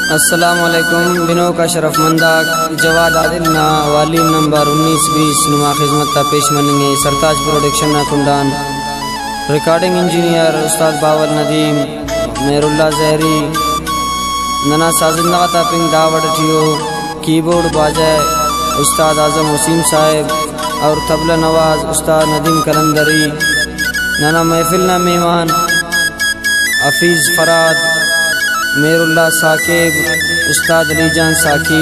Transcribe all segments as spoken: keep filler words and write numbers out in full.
अस्सलामुअलैकुम। बिनो का शरफमंदा जवाद आदिल ना वाली नंबर उन्नीस बीस नुमा खिदमत का पेश मनेंगे सरताज प्रोडक्शन ना कुंडान। रिकॉर्डिंग इंजीनियर उस्ताद बावल नदीम मेरुल्ला जहरी नना साजिंदा तापिंग दावड़ टियो कीबोर्ड बाजाए उस्ताद आजम वसीम साहब और तबला नवाज उस्ताद नदीम कलंदरी। नना महफिल ना मेहमान हफीज़ फराद मेरुल्ला साकिब उस्ताद अलीजान साकी।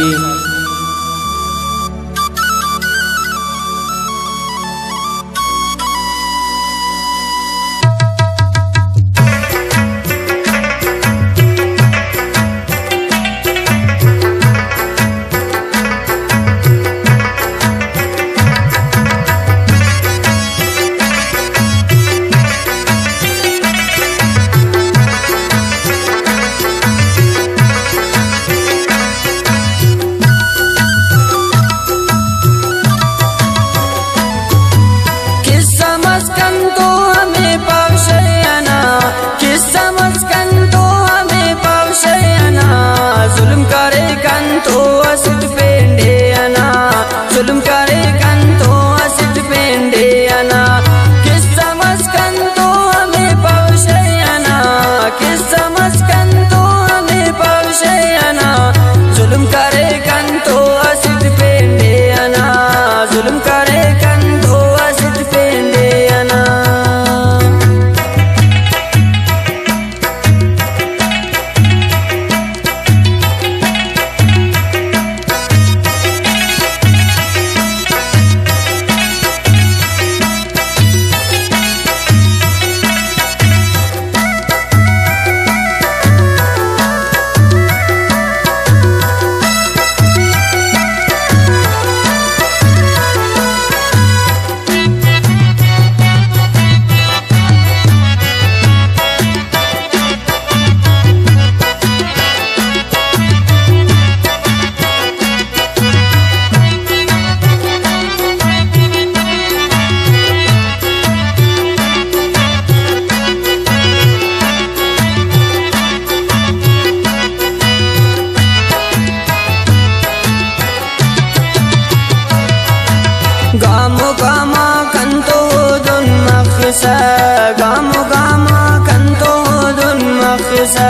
गामो गामा कंतो दुन मखसा गामो गामा कंतो दुन मखसा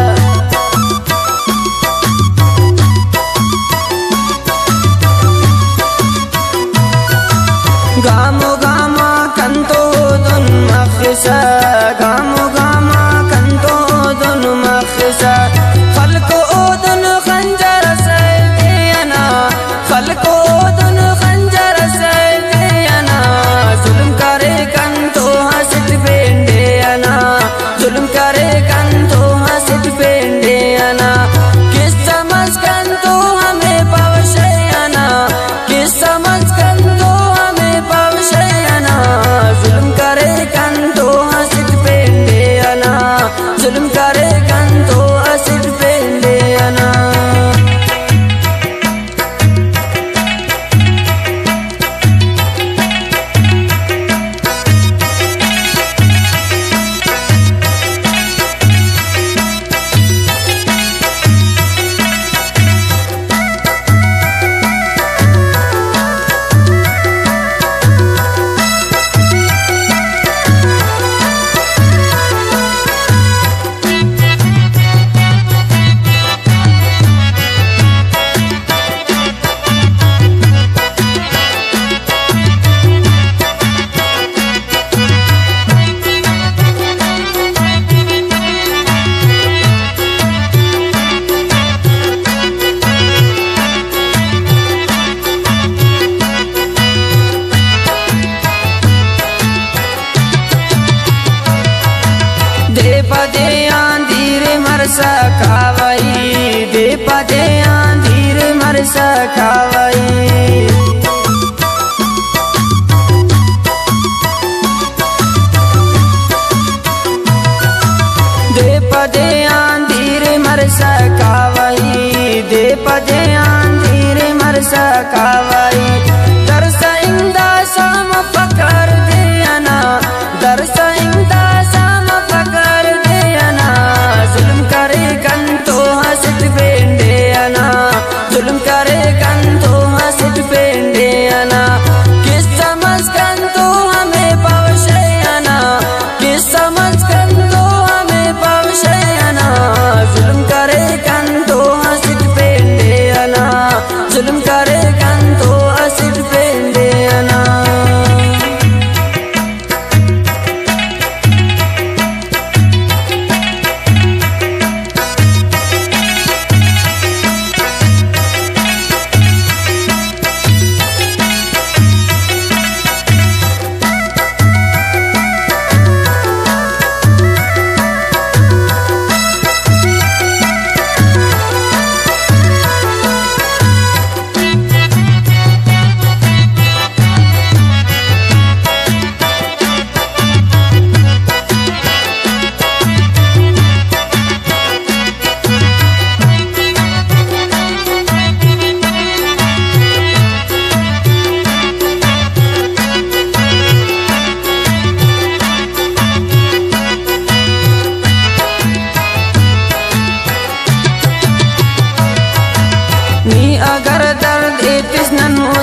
गामो गामा कंतो दुन मखसा गामो गामा कंतो दुन मखसा खलको दुन खंजर से देना खलको दुन खंजर से देना जुल्म करे कंतो हंसत पेंडे अना जुल्म करे कंतो हंसत पेंडे अना किस समझ कंतो हमें पवशे अना किस समझ कंतो हमें पवशे अना जुल्म करे कंतो हंसत पेंडे अना जुल्म करे कंतो हंसत पेंडे अना। दे पदे आंधीर मरसा खावाई दे पदे आंधीर मरसा खावाई दे पदे आंधीर मरसा खावाई दे पदे आंधीर मरसा खावाई दरसा इंदा साम पकड़ दे अना दरसा इंदा साम पकड़ दे अना जुल्म करे कंतो हंसत पे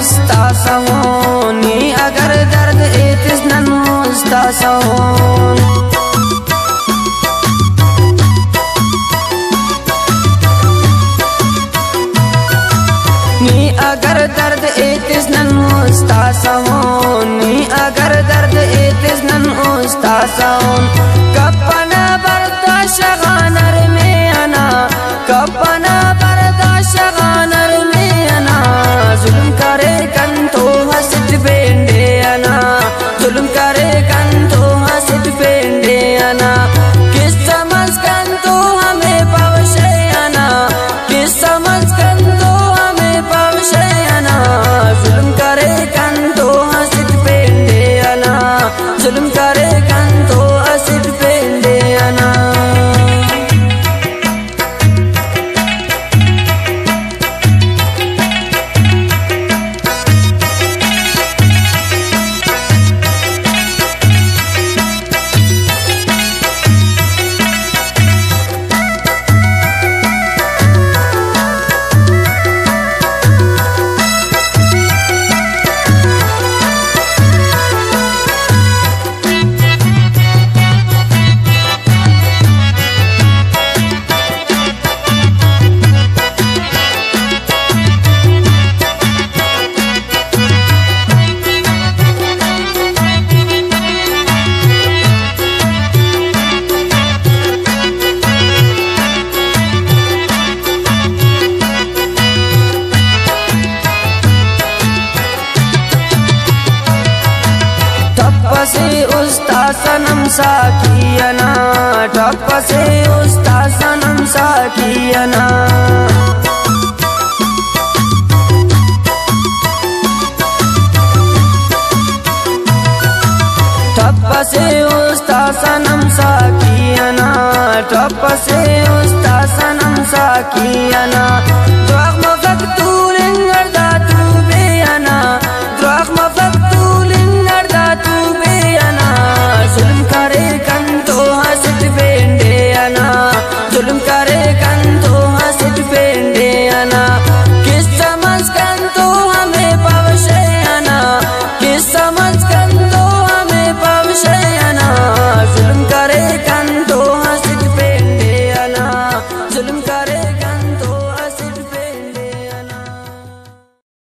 उस्ता सवोनी अगर दर्द एतिस नन उस्ता सवोन नी अगर दर्द एतिस नन उस्ता सवोनी अगर दर्द एतिस नन उस्ता सवोन कपना बर्दाश्त गानर में अना कपना बर्दाश्त गानर में अना जुल्म करे कंतो हसद बेंडे अना जुल्म करे कंतो हसद बेंडे अना किस समझ कंतो हमें पवशे अना किस समझ कंतो हमें पवशे अना जुल्म करे कंतो हसद बेंडे अना जुल्म करे कंतो हसद बेंडे अना से उस्ता सनम साकियना टप से उस्ता सनम साकियना टप से उस्ता सनम साकियना टप से उस्ता सनम साकियना